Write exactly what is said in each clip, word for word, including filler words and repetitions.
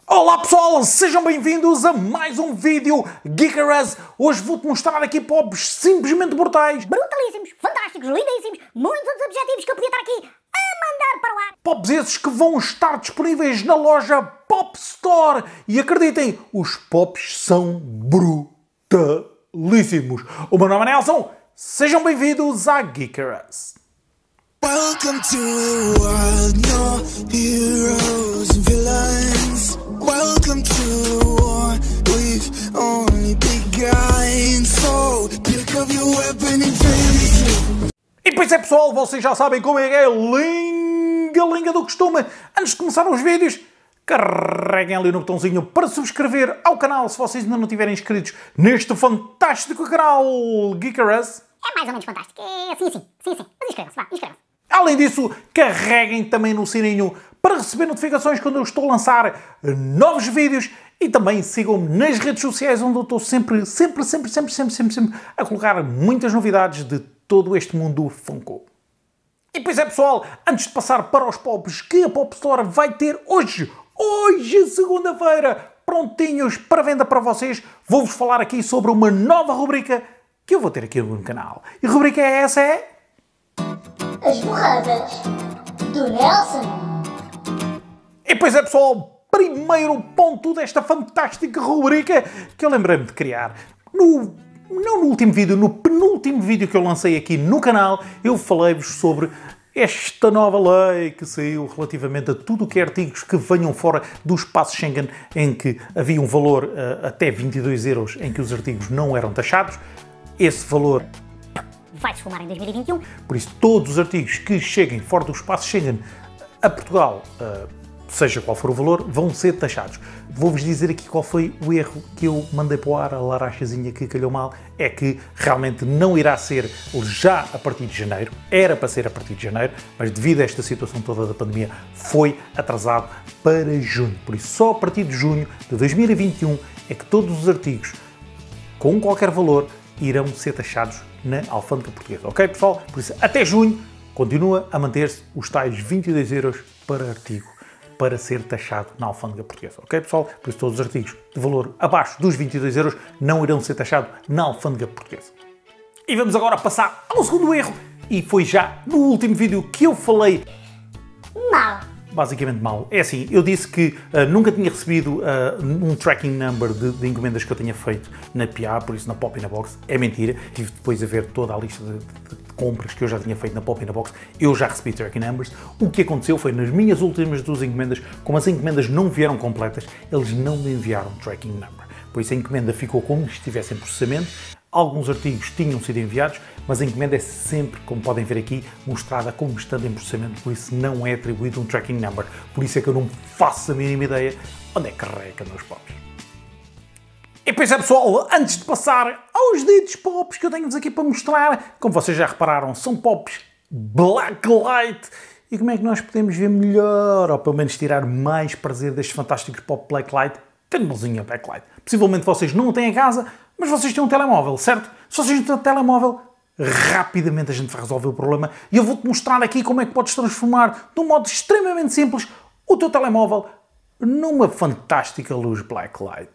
Olá pessoal, sejam bem-vindos a mais um vídeo Geekerus. Hoje vou-te mostrar aqui pops simplesmente brutais, brutalíssimos, fantásticos, lindíssimos, muitos outros objetivos que eu podia estar aqui a mandar para o ar. Pops esses que vão estar disponíveis na loja Pop Store. E acreditem, os pops são brutalíssimos. O meu nome é Nelson, sejam bem-vindos a Geekerus. Welcome to the world, no heroes and villains. Welcome to the war, we've only begun. So pick up your weapon and face. E pois é pessoal, vocês já sabem como é que é linga, linga do costume. Antes de começar os vídeos, carreguem ali no botãozinho para subscrever ao canal se vocês ainda não estiverem inscritos neste fantástico canal Geekerus. É mais ou menos fantástico, é sim, sim, sim, sim, mas inscrevam-se, vá, inscrevam-se. Além disso, carreguem também no sininho para receber notificações quando eu estou a lançar novos vídeos e também sigam-me nas redes sociais onde eu estou sempre, sempre, sempre, sempre, sempre, sempre, sempre a colocar muitas novidades de todo este mundo Funko. E pois é pessoal, antes de passar para os pops que a Pop Store vai ter hoje, hoje segunda-feira, prontinhos para venda para vocês, vou-vos falar aqui sobre uma nova rubrica que eu vou ter aqui no canal. E a rubrica é essa, é... As borradas do Nelson. E pois é pessoal, primeiro ponto desta fantástica rubrica que eu lembrei-me de criar. No, não no último vídeo, no penúltimo vídeo que eu lancei aqui no canal, eu falei-vos sobre esta nova lei que saiu relativamente a tudo o que é artigos que venham fora do espaço Schengen, em que havia um valor uh, até vinte e dois euros em que os artigos não eram taxados. Esse valor vai se esfumar em dois mil e vinte e um. Por isso, todos os artigos que cheguem fora do espaço Schengen a Portugal, uh, seja qual for o valor, vão ser taxados. Vou-vos dizer aqui qual foi o erro que eu mandei para o ar, a larachazinha que calhou mal, é que realmente não irá ser já a partir de janeiro, era para ser a partir de janeiro, mas devido a esta situação toda da pandemia, foi atrasado para junho. Por isso, só a partir de junho de dois mil e vinte e um é que todos os artigos com qualquer valor irão ser taxados na alfândega portuguesa, ok pessoal? Por isso, até junho, continua a manter-se os tais vinte e dois euros para artigo para ser taxado na alfândega portuguesa, ok pessoal? Por isso, todos os artigos de valor abaixo dos vinte e dois euros não irão ser taxados na alfândega portuguesa. E vamos agora passar ao segundo erro, e foi já no último vídeo que eu falei Mal. basicamente mal. É assim, eu disse que uh, nunca tinha recebido uh, um tracking number de, de encomendas que eu tinha feito na P A, por isso na Pop in a Box. É mentira. Tive depois a ver toda a lista de, de, de compras que eu já tinha feito na Pop in a Box. Eu já recebi tracking numbers. O que aconteceu foi, nas minhas últimas duas encomendas, como as encomendas não vieram completas, eles não me enviaram tracking number. Por isso a encomenda ficou como se estivesse em processamento. Alguns artigos tinham sido enviados, mas a encomenda é sempre, como podem ver aqui, mostrada como estando em processamento, por isso não é atribuído um tracking number. Por isso é que eu não faço a mínima ideia onde é que carrega meus pops. E pois é pessoal, antes de passar aos ditos pops que eu tenho-vos aqui para mostrar, como vocês já repararam, são pops Blacklight. E como é que nós podemos ver melhor, ou pelo menos tirar mais prazer destes fantásticos pop Blacklight, tendo mãozinha Blacklight. Possivelmente vocês não o têm em casa, mas vocês têm um telemóvel, certo? Se vocês não têm um telemóvel, rapidamente a gente vai resolver o problema e eu vou-te mostrar aqui como é que podes transformar, de um modo extremamente simples, o teu telemóvel numa fantástica luz Blacklight.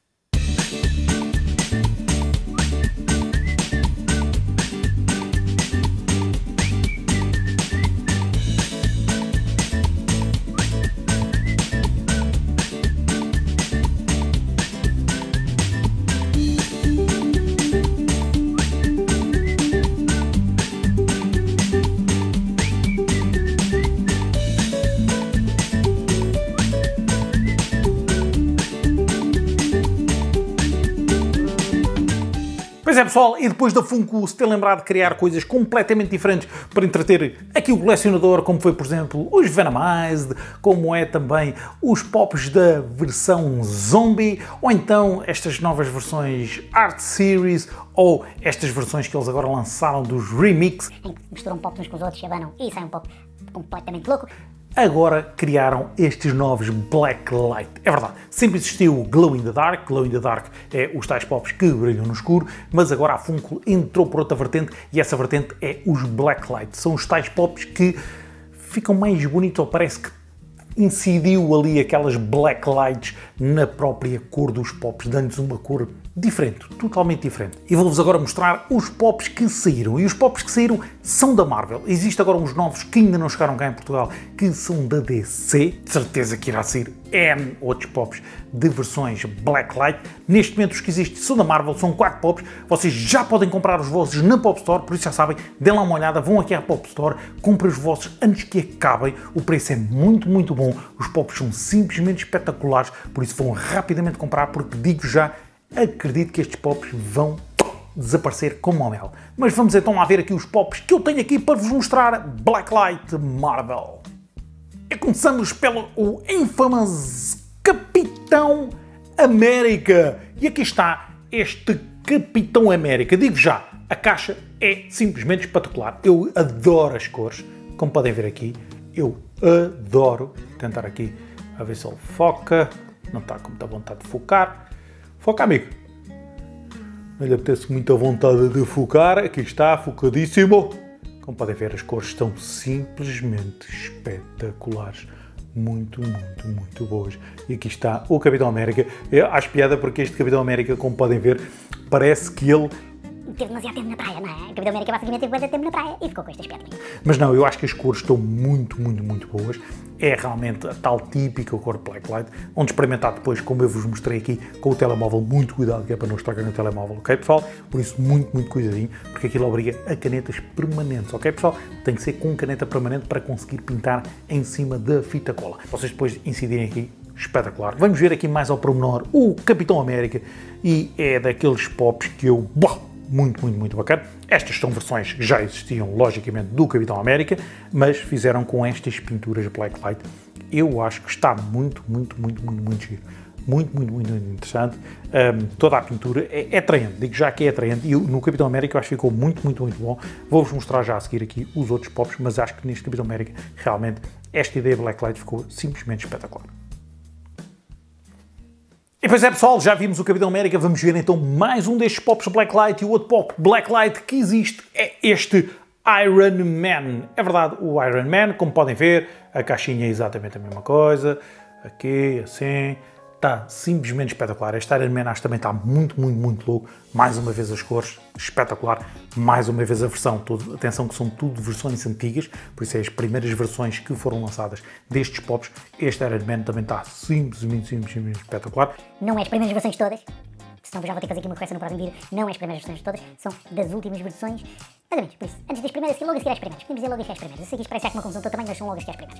Pois é pessoal, e depois da Funko se ter lembrado de criar coisas completamente diferentes para entreter aqui o colecionador, como foi por exemplo os Venomized, como é também os pops da versão Zombie, ou então estas novas versões Art Series, ou estas versões que eles agora lançaram dos Remix, em que misturam pops uns com os outros, chabanam e sai um pop completamente louco. agora criaram estes novos Blacklight. É verdade, sempre existiu o Glow in the Dark. Glow in the Dark é os tais pops que brilham no escuro, mas agora a Funko entrou por outra vertente e essa vertente é os Blacklight. São os tais pops que ficam mais bonitos, ou parece que incidiu ali aquelas black lights na própria cor dos pops, dando-lhes uma cor diferente, totalmente diferente. E vou-vos agora mostrar os pops que saíram. E os pops que saíram são da Marvel. Existem agora uns novos que ainda não chegaram cá em Portugal, que são da D C. De certeza que irá sair N outros pops de versões Blacklight. Neste momento os que existem são da Marvel, são quatro pops. Vocês já podem comprar os vossos na Pop Store, por isso já sabem, dêem lá uma olhada, vão aqui à Pop Store, comprem os vossos antes que acabem. O preço é muito, muito bom. Os pops são simplesmente espetaculares, por isso vão rapidamente comprar, porque digo já, acredito que estes pops vão desaparecer como ao mel. Mas vamos então lá ver aqui os pops que eu tenho aqui para vos mostrar Blacklight Marvel. E começamos pelo o infamous Capitão América. E aqui está este Capitão América. Digo já, a caixa é simplesmente espetacular. Eu adoro as cores, como podem ver aqui. Eu adoro. Vou tentar aqui a ver se ele foca. Não está com muita vontade de focar. Foca, amigo. Não lhe apetece muita vontade de focar. Aqui está, focadíssimo. Como podem ver, as cores estão simplesmente espetaculares. Muito, muito, muito boas. E aqui está o Capitão América. Eu acho piada porque este Capitão América, como podem ver, parece que ele teve demasiado tempo na praia, não é? O Capitão América basicamente teve muito tempo na praia e ficou com este aspecto. Mas não, eu acho que as cores estão muito, muito, muito boas. É realmente a tal típica cor Blacklight, onde experimentar depois, como eu vos mostrei aqui, com o telemóvel, muito cuidado, que é para não estragar no telemóvel, ok pessoal? Por isso, muito, muito cuidadinho, porque aquilo obriga a canetas permanentes, ok pessoal? Tem que ser com caneta permanente para conseguir pintar em cima da fita cola. Vocês depois incidirem aqui, espetacular. Vamos ver aqui mais ao pormenor o Capitão América, e é daqueles pops que eu... Boa, muito, muito, muito bacana. Estas são versões que já existiam, logicamente, do Capitão América, mas fizeram com estas pinturas Blacklight. Eu acho que está muito, muito, muito, muito, muito giro. Muito, muito, muito interessante. Um, toda a pintura é, é atraente, digo já que é atraente, e eu, no Capitão América eu acho que ficou muito, muito, muito bom. Vou-vos mostrar já a seguir aqui os outros pops, mas acho que neste Capitão América, realmente, esta ideia Blacklight ficou simplesmente espetacular. E pois é pessoal, já vimos o Capitão América, vamos ver então mais um destes pops Blacklight, e o outro pop Blacklight que existe é este Iron Man. É verdade, o Iron Man, como podem ver, a caixinha é exatamente a mesma coisa, aqui, assim, está simplesmente espetacular. Este Iron Man acho que também está muito, muito, muito louco. Mais uma vez as cores, espetacular. Mais uma vez a versão, tudo, atenção que são tudo versões antigas, por isso é as primeiras versões que foram lançadas destes pops. Este Iron Man também está simplesmente, simplesmente espetacular. Não é as primeiras versões todas, senão já vou ter que fazer aqui uma correção no próximo vídeo. Não é as primeiras versões todas, são das últimas versões. Mais ou menos, por isso, antes das primeiras, logo a seguir às primeiras. Podemos dizer logo às primeiras. Eu sei que isto parece uma confusão toda também, mas são logo as primeiras.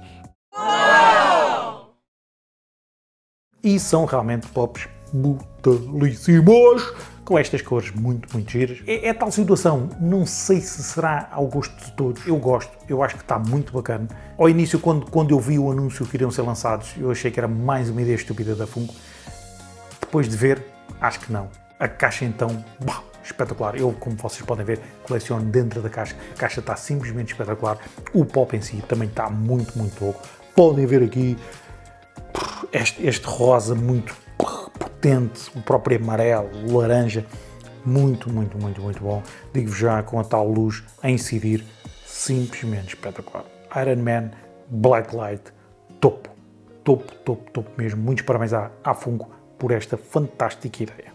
E são realmente pops brutalíssimos, com estas cores muito, muito giras. É, é tal situação, não sei se será ao gosto de todos. Eu gosto, eu acho que está muito bacana. Ao início, quando, quando eu vi o anúncio que iriam ser lançados, eu achei que era mais uma ideia estúpida da Funko. Depois de ver, acho que não. A caixa então, bah, espetacular. Eu, como vocês podem ver, coleciono dentro da caixa. A caixa está simplesmente espetacular. O pop em si também está muito, muito louco. Podem ver aqui Este, este rosa muito potente, o próprio amarelo, o laranja, muito, muito, muito, muito bom. Digo-vos já, com a tal luz a incidir, simplesmente espetacular. Iron Man, Blacklight, topo, topo, topo, topo mesmo. Muitos parabéns à, à Funko por esta fantástica ideia.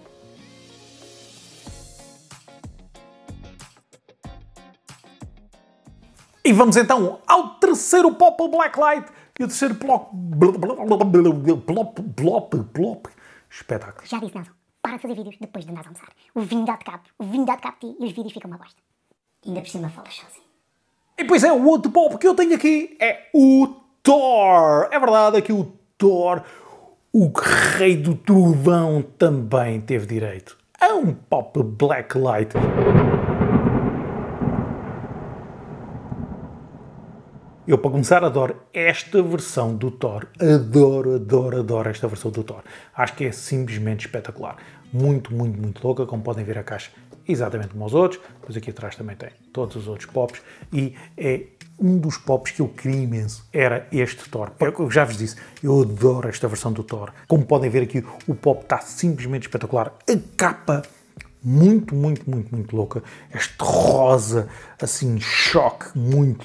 E vamos então ao terceiro pop Blacklight. E o terceiro plop, plop, plop, plop, espetáculo. Já disse, Nelson, para de fazer vídeos depois de andares a almoçar. O vinho dá de cabo, o vinho dá de cabo de ti e os vídeos ficam uma bosta. Ainda por cima falas sozinho. E pois é, o outro pop que eu tenho aqui é o Thor. É verdade, aqui o Thor, o rei do trovão, também teve direito a um pop Blacklight. Eu, para começar, adoro esta versão do Thor. Adoro, adoro, adoro esta versão do Thor. Acho que é simplesmente espetacular. Muito, muito, muito louca. Como podem ver, a caixa exatamente como os outros. Depois aqui atrás também tem todos os outros pops. E é um dos pops que eu queria imenso. Era este Thor. Eu já vos disse, eu adoro esta versão do Thor. Como podem ver aqui, o pop está simplesmente espetacular. A capa... muito, muito, muito, muito louca. Este rosa, assim, choque, muito louco.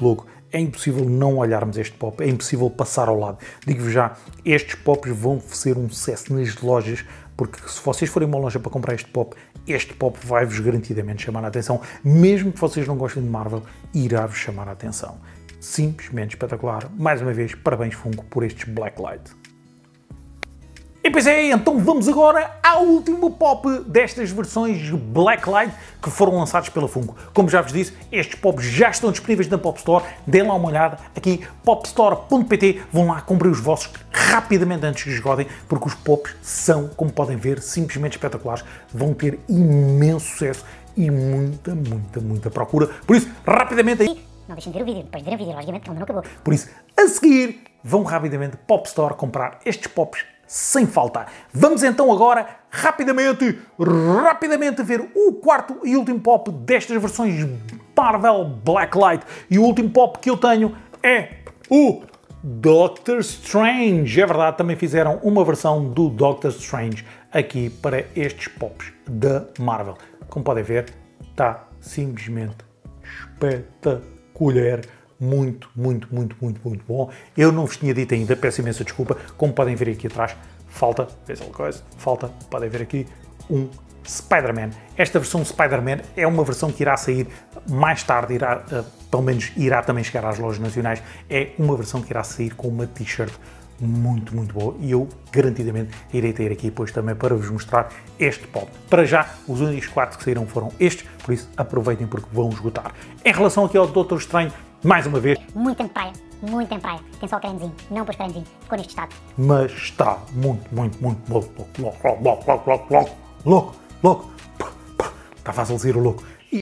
é impossível não olharmos este pop, é impossível passar ao lado. Digo-vos já, estes pops vão ser um sucesso nas lojas, porque se vocês forem a uma loja para comprar este pop, este pop vai-vos garantidamente chamar a atenção, mesmo que vocês não gostem de Marvel, irá-vos chamar a atenção. Simplesmente espetacular. Mais uma vez, parabéns Funko por estes Blacklight. E pois é, então vamos agora ao último pop destas versões Blacklight que foram lançados pela Funko. Como já vos disse, estes pops já estão disponíveis na Pop Store. Deem lá uma olhada aqui, popstore ponto pt. Vão lá, comprem os vossos rapidamente antes que esgotem, porque os pops são, como podem ver, simplesmente espetaculares. Vão ter imenso sucesso e muita, muita, muita procura. Por isso, rapidamente aí... Não deixem de ver o vídeo, depois de ver o vídeo, logicamente, que ainda não acabou. Por isso, a seguir, vão rapidamente Pop Store comprar estes pops sem faltar. Vamos então agora, rapidamente, rapidamente ver o quarto e último pop destas versões Marvel Blacklight. E o último pop que eu tenho é o Doctor Strange. É verdade, também fizeram uma versão do Doctor Strange aqui para estes pops da Marvel. Como podem ver, está simplesmente espetacular. Muito, muito, muito, muito, muito bom. Eu não vos tinha dito ainda, peço imensa desculpa. Como podem ver aqui atrás, falta, vês alguma coisa? Falta, podem ver aqui, um Spider-Man. Esta versão Spider-Man é uma versão que irá sair mais tarde, irá, uh, pelo menos irá também chegar às lojas nacionais. É uma versão que irá sair com uma t-shirt muito, muito boa e eu garantidamente irei ter aqui depois também para vos mostrar este pop. Para já, os únicos quatro que saíram foram estes, por isso aproveitem porque vão esgotar. Em relação aqui ao Doutor Estranho, mais uma vez... Muito tempo de praia, muito tempo de praia. Tem só o cremezinho, não pôs cremezinho, ficou neste estado. Mas está muito, muito, muito louco, louco, louco, louco, louco, louco, louco, louco, louco. Está fácil dizer o louco. E,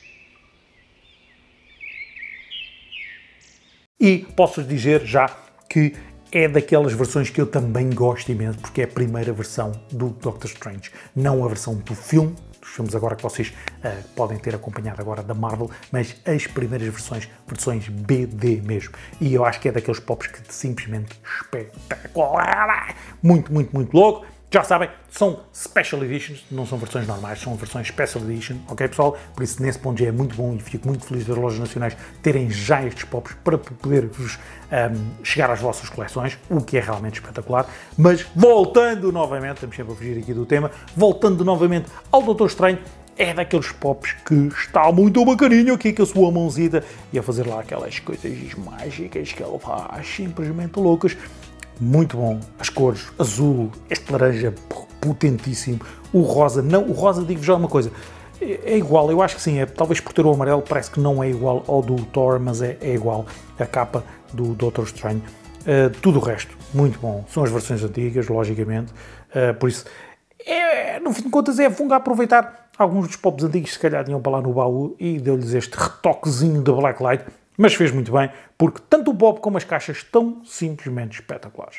e posso-vos dizer já que é daquelas versões que eu também gosto imenso, porque é a primeira versão do Doctor Strange, não a versão do filme, dos filmes agora que vocês uh, podem ter acompanhado agora da Marvel, mas as primeiras versões, versões B D mesmo. E eu acho que é daqueles pops que simplesmente espetacular, muito, muito, muito louco. Já sabem, são Special Editions, não são versões normais, são versões Special Edition, ok pessoal? Por isso nesse ponto já é muito bom e fico muito feliz das lojas nacionais terem já estes pops para poder-vos um, chegar às vossas coleções, o que é realmente espetacular. Mas voltando novamente, estamos sempre a fugir aqui do tema, voltando novamente ao Doutor Estranho, é daqueles pops que está muito bacaninho aqui com a sua mãozita e a fazer lá aquelas coisas mágicas que ele faz, simplesmente loucas. Muito bom, as cores, azul, este laranja potentíssimo, o rosa, não, o rosa digo-vos já uma coisa, é, é igual, eu acho que sim, é, talvez por ter o amarelo parece que não é igual ao do Thor, mas é, é igual, a capa do Doutor Estranho, uh, tudo o resto, muito bom, são as versões antigas, logicamente, uh, por isso, é, no fim de contas é fungar aproveitar alguns dos pops antigos, se calhar iam para lá no baú e deu-lhes este retoquezinho da Blacklight. Mas fez muito bem, porque tanto o pop como as caixas estão simplesmente espetaculares.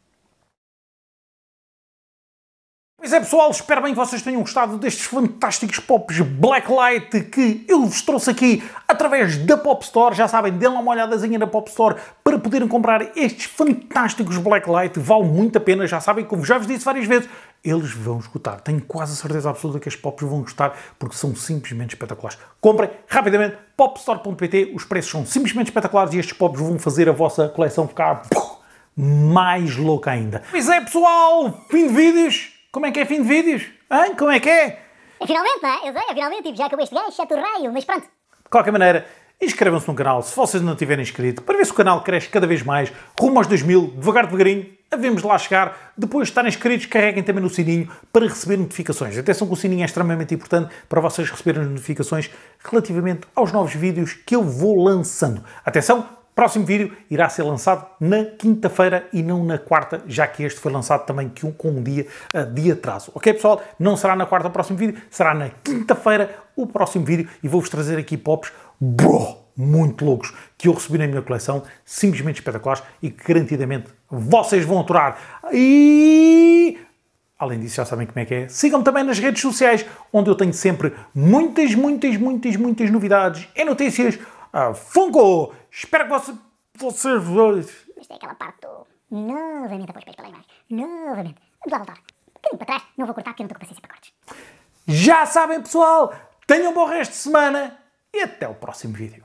Pois é pessoal, espero bem que vocês tenham gostado destes fantásticos pops Blacklight que eu vos trouxe aqui através da Pop Store. Já sabem, deem lá uma olhadazinha na Pop Store para poderem comprar estes fantásticos Blacklight. Vale muito a pena, já sabem, como já vos disse várias vezes, eles vão esgotar. Tenho quase a certeza absoluta que estes pops vão gostar porque são simplesmente espetaculares. Comprem rapidamente, popstore ponto pt, os preços são simplesmente espetaculares e estes pops vão fazer a vossa coleção ficar mais louca ainda. Pois é pessoal, fim de vídeos. Como é que é fim de vídeos? Hein? Como é que é? É finalmente, não é? Eu sei, é finalmente, tipo, já acabou este gajo, exceto o raio, mas pronto. De qualquer maneira, inscrevam-se no canal, se vocês não tiverem inscrito, para ver se o canal cresce cada vez mais, rumo aos dois mil, devagar, devagarinho, havemos de lá chegar. Depois de estarem inscritos, carreguem também no sininho para receber notificações. Atenção que o sininho é extremamente importante para vocês receberem as notificações relativamente aos novos vídeos que eu vou lançando. Atenção! Próximo vídeo irá ser lançado na quinta-feira e não na quarta, já que este foi lançado também com um dia de atraso. Ok, pessoal? Não será na quarta o próximo vídeo, será na quinta-feira o próximo vídeo e vou-vos trazer aqui pops bro, muito loucos que eu recebi na minha coleção, simplesmente espetaculares e que garantidamente vocês vão aturar. E... além disso, já sabem como é que é. Sigam-me também nas redes sociais, onde eu tenho sempre muitas, muitas, muitas, muitas novidades e notícias. Uh, Funko! Espero que vocês... vocês... Isto é aquela parte do... Novamente a pôr os pés pela imagem. Novamente. Vamos lá voltar. Um bocadinho para trás. Não vou cortar porque eu não estou com paciência para cortes. Já sabem, pessoal! Tenham um bom resto de semana e até o próximo vídeo.